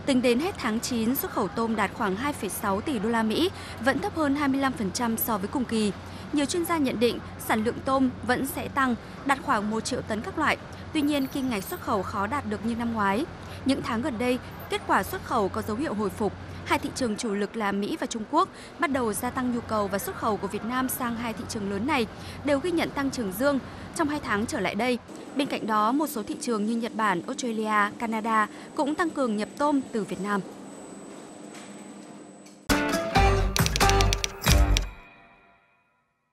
Tính đến hết tháng 9, xuất khẩu tôm đạt khoảng 2,6 tỷ đô la Mỹ, vẫn thấp hơn 25% so với cùng kỳ. Nhiều chuyên gia nhận định sản lượng tôm vẫn sẽ tăng, đạt khoảng 1 triệu tấn các loại. Tuy nhiên, kim ngạch xuất khẩu khó đạt được như năm ngoái. Những tháng gần đây, kết quả xuất khẩu có dấu hiệu hồi phục. Hai thị trường chủ lực là Mỹ và Trung Quốc bắt đầu gia tăng nhu cầu và xuất khẩu của Việt Nam sang hai thị trường lớn này đều ghi nhận tăng trưởng dương trong 2 tháng trở lại đây. Bên cạnh đó, một số thị trường như Nhật Bản, Australia, Canada cũng tăng cường nhập tôm từ Việt Nam.